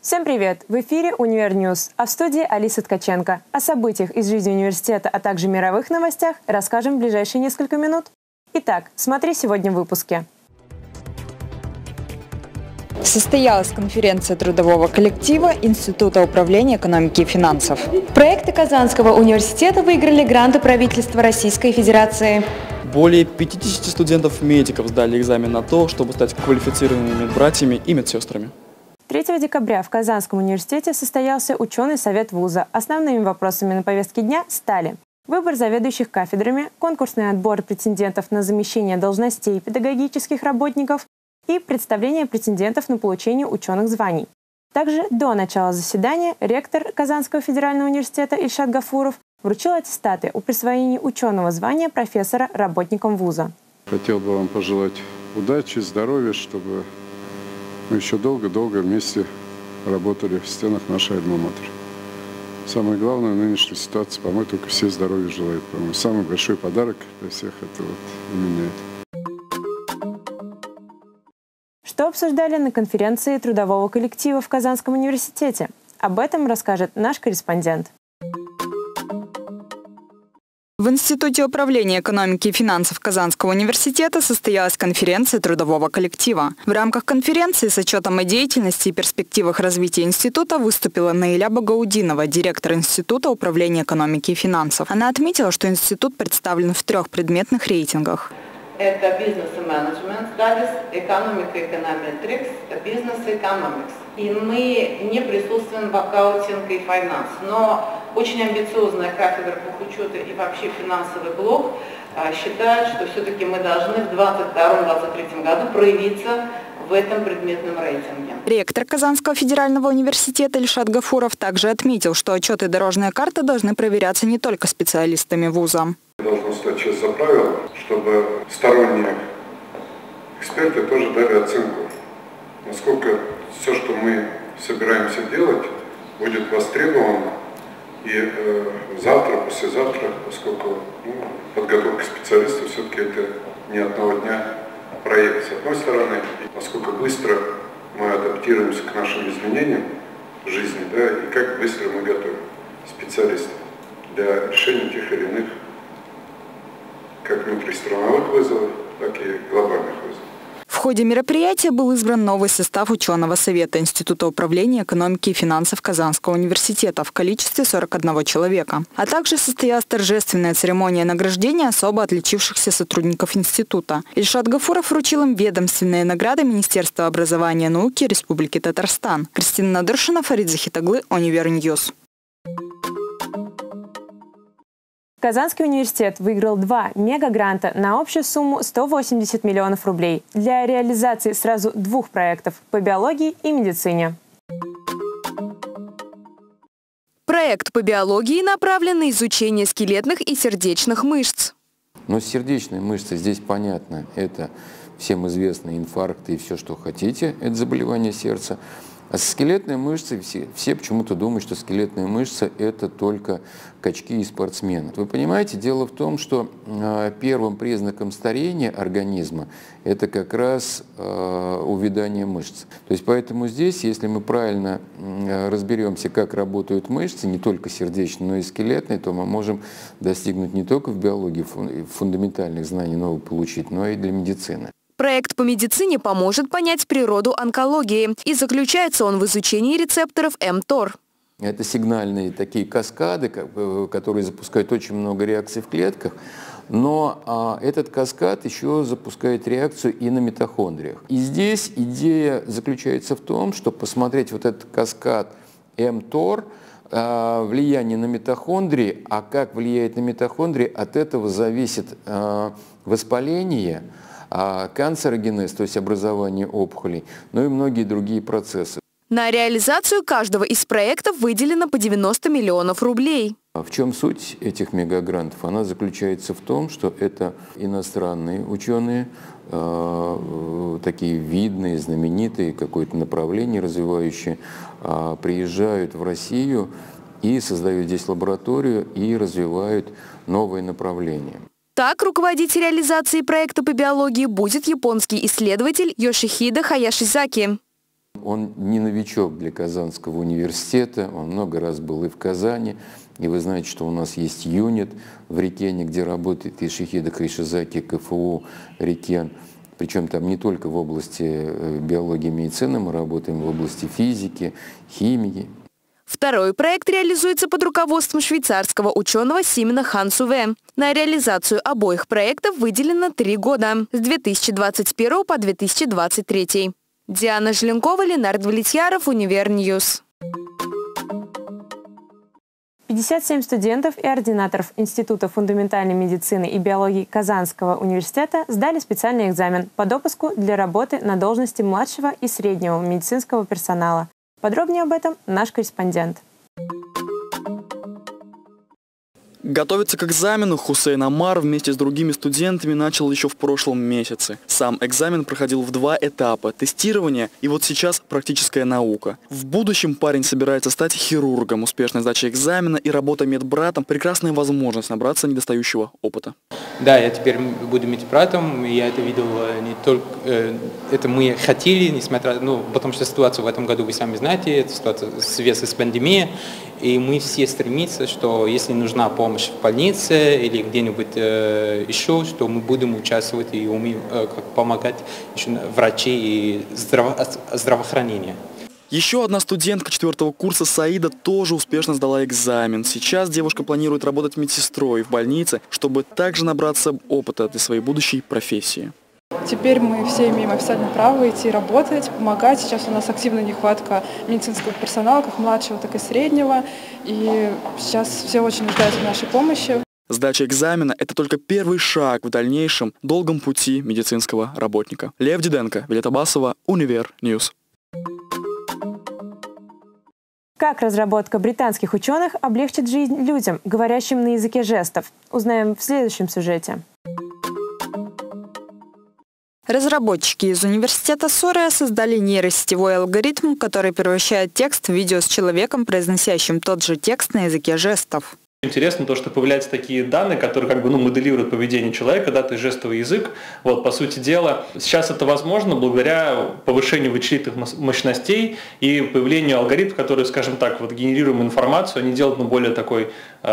Всем привет! В эфире Универньюз, а в студии Алиса Ткаченко. О событиях из жизни университета, а также мировых новостях расскажем в ближайшие несколько минут. Итак, смотри сегодня в выпуске. Состоялась конференция трудового коллектива Института управления экономики и финансов. Проекты Казанского университета выиграли гранты правительства Российской Федерации. Более 50 студентов-медиков сдали экзамен на то, чтобы стать квалифицированными медбратьями и медсестрами. 3 декабря в Казанском университете состоялся ученый совет вуза. Основными вопросами на повестке дня стали выбор заведующих кафедрами, конкурсный отбор претендентов на замещение должностей педагогических работников и представление претендентов на получение ученых званий. Также до начала заседания ректор Казанского федерального университета Ильшат Гафуров вручил аттестаты о присвоении ученого звания профессора работникам вуза. Хотел бы вам пожелать удачи, здоровья, чтобы мы еще долго-долго вместе работали в стенах нашей альма-матер. Самое главное в нынешней ситуации, по-моему, только все здоровья желают. По-моему, самый большой подарок для всех – это вот именно это. Что обсуждали на конференции трудового коллектива в Казанском университете? Об этом расскажет наш корреспондент. В Институте управления экономики и финансов Казанского университета состоялась конференция трудового коллектива. В рамках конференции с отчетом о деятельности и перспективах развития института выступила Наиля Багаудинова, директор Института управления экономики и финансов. Она отметила, что институт представлен в 3 предметных рейтингах. Это бизнес и менеджмент стадис, экономика и эконометрикс, бизнес и экономикс. И мы не присутствуем в аккаунтинг и финанс, но очень амбициозная кафедра бухучета и вообще финансовый блок считает, что все-таки мы должны в 2022-2023 году проявиться в этом предметном рейтинге. Ректор Казанского федерального университета Ильшат Гафуров также отметил, что отчеты и дорожная карта должны проверяться не только специалистами вуза. Должно стать часть за правило, чтобы сторонние эксперты тоже дали оценку, насколько все, что мы собираемся делать, будет востребовано и завтра, послезавтра, поскольку подготовка специалистов все-таки это не одного дня проект. С одной стороны, насколько быстро мы адаптируемся к нашим изменениям в жизни, да, и как быстро мы готовим специалистов для решения тех или иных как внутристрановых вызовов, так и глобальных вызовов. В ходе мероприятия был избран новый состав ученого совета Института управления экономики и финансов Казанского университета в количестве 41 человека. А также состоялась торжественная церемония награждения особо отличившихся сотрудников института. Ильшат Гафуров вручил им ведомственные награды Министерства образования и науки Республики Татарстан. Кристина Надыршина, Фарид Захитаглы, Универньюз. Казанский университет выиграл 2 мегагранта на общую сумму 180 миллионов рублей для реализации сразу 2 проектов по биологии и медицине. Проект по биологии направлен на изучение скелетных и сердечных мышц. Но сердечные мышцы здесь понятно, это всем известные инфаркты и все, что хотите, это заболевание сердца. А скелетные мышцы, все почему-то думают, что скелетные мышцы – это только качки и спортсмены. Вы понимаете, дело в том, что первым признаком старения организма – это как раз увядание мышц. То есть поэтому здесь, если мы правильно разберемся, как работают мышцы, не только сердечные, но и скелетные, то мы можем достигнуть не только в биологии фундаментальных знаний новых получить, но и для медицины. Проект по медицине поможет понять природу онкологии, и заключается он в изучении рецепторов mTOR. Это сигнальные такие каскады, которые запускают очень много реакций в клетках, но этот каскад еще запускает реакцию и на митохондриях. И здесь идея заключается в том, чтобы посмотреть вот этот каскад mTOR, влияние на митохондрии, а как влияет на митохондрии, от этого зависит воспаление, канцерогенез, то есть образование опухолей, но и многие другие процессы. На реализацию каждого из проектов выделено по 90 миллионов рублей. В чем суть этих мегагрантов? Она заключается в том, что это иностранные ученые, такие видные, знаменитые, какое-то направление развивающие, приезжают в Россию и создают здесь лабораторию и развивают новые направления. Так, руководить реализацией проекта по биологии будет японский исследователь Йошихиде Хаяшизаки. он не новичок для Казанского университета, он много раз был и в Казани, и вы знаете, что у нас есть юнит в Рикене, где работает и Шихида Кайшизаки, КФУ Рикен. Причем там не только в области биологии и медицины мы работаем, в области физики, химии. Второй проект реализуется под руководством швейцарского ученого Симена Хансуве. На реализацию обоих проектов выделено 3 года – с 2021 по 2023. Диана Желенкова, Ленардо Влетьяров, Универньюз. 57 студентов и ординаторов Института фундаментальной медицины и биологии Казанского университета сдали специальный экзамен по допуску для работы на должности младшего и среднего медицинского персонала. Подробнее об этом наш корреспондент. Готовиться к экзамену Хусейн Амар вместе с другими студентами начал еще в прошлом месяце. Сам экзамен проходил в 2 этапа – тестирование и вот сейчас практическая наука. В будущем парень собирается стать хирургом. Успешная сдача экзамена и работа медбратом – прекрасная возможность набраться недостающего опыта. Да, я теперь буду медбратом, я это видел не только, это мы хотели, несмотря, потому что ситуация в этом году, вы сами знаете, это ситуация связана с пандемией, и мы все стремимся, что если нужна помощь в больнице или где-нибудь еще, что мы будем участвовать и помогать еще врачи и здравоохранение. Еще одна студентка 4-го курса Саида тоже успешно сдала экзамен. Сейчас девушка планирует работать медсестрой в больнице, чтобы также набраться опыта для своей будущей профессии. Теперь мы все имеем официальное право идти работать, помогать. Сейчас у нас активная нехватка медицинского персонала, как младшего, так и среднего. И сейчас все очень нуждаются в нашей помощи. Сдача экзамена – это только первый шаг в дальнейшем долгом пути медицинского работника. Лев Диденко, Вилета Басова, Универньюз. Как разработка британских ученых облегчит жизнь людям, говорящим на языке жестов? Узнаем в следующем сюжете. Разработчики из университета Суррея создали нейросетевой алгоритм, который превращает текст в видео с человеком, произносящим тот же текст на языке жестов. Интересно то, что появляются такие данные, которые моделируют поведение человека, то есть жестовый язык. По сути дела, сейчас это возможно благодаря повышению вычислительных мощностей и появлению алгоритмов, которые, скажем так, генерируем информацию, они делают более такой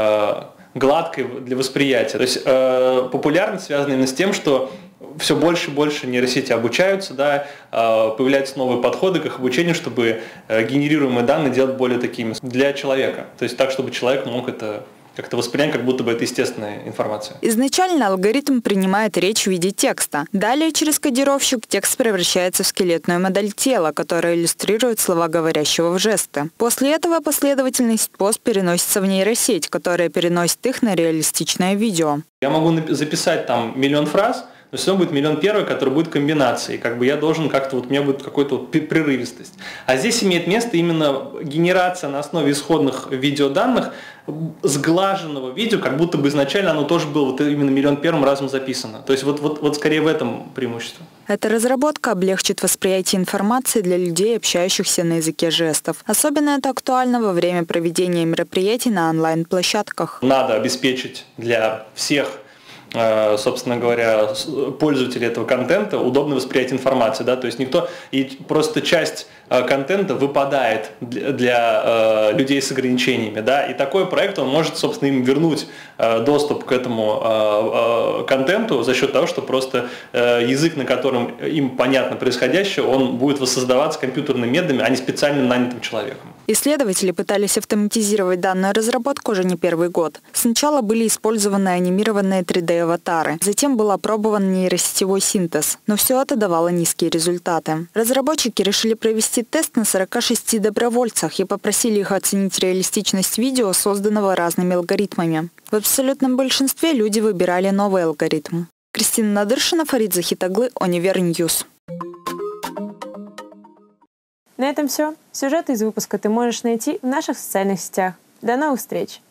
гладкой для восприятия. То есть популярность связана именно с тем, что все больше и больше нейросети обучаются, появляются новые подходы к их обучению, чтобы генерируемые данные делать более такими для человека. То есть так, чтобы человек мог это как-то воспринять, как будто бы это естественная информация. Изначально алгоритм принимает речь в виде текста. Далее через кодировщик текст превращается в скелетную модель тела, которая иллюстрирует слова говорящего в жесты. После этого последовательность поз переносится в нейросеть, которая переносит их на реалистичное видео. Я могу записать там 1 000 000 фраз, но все равно будет 1 1 000 000, который будет комбинацией. Я должен как-то, у меня будет какой-то прерывистость. А здесь имеет место именно генерация на основе исходных видеоданных сглаженного видео, как будто бы изначально оно тоже было именно 1 1 000 000 разом записано. То есть вот скорее в этом преимущество. Эта разработка облегчит восприятие информации для людей, общающихся на языке жестов. Особенно это актуально во время проведения мероприятий на онлайн-площадках. Надо обеспечить для всех, собственно говоря, пользователей этого контента удобное восприятие информации, то есть просто часть контента выпадает для людей с ограничениями, и такой проект, он может, собственно, им вернуть доступ к этому контенту за счет того, что просто язык, на котором им понятно происходящее, он будет воссоздаваться компьютерными методами, а не специально нанятым человеком. Исследователи пытались автоматизировать данную разработку уже не первый год. Сначала были использованы анимированные 3D-аватары, затем был опробован нейросетевой синтез, но все это давало низкие результаты. Разработчики решили провести тест на 46 добровольцах и попросили их оценить реалистичность видео, созданного разными алгоритмами. В абсолютном большинстве люди выбирали новый алгоритм. Кристина Надыршина, Фарид Захитаглы, Универньюз. На этом все. Сюжеты из выпуска ты можешь найти в наших социальных сетях. До новых встреч!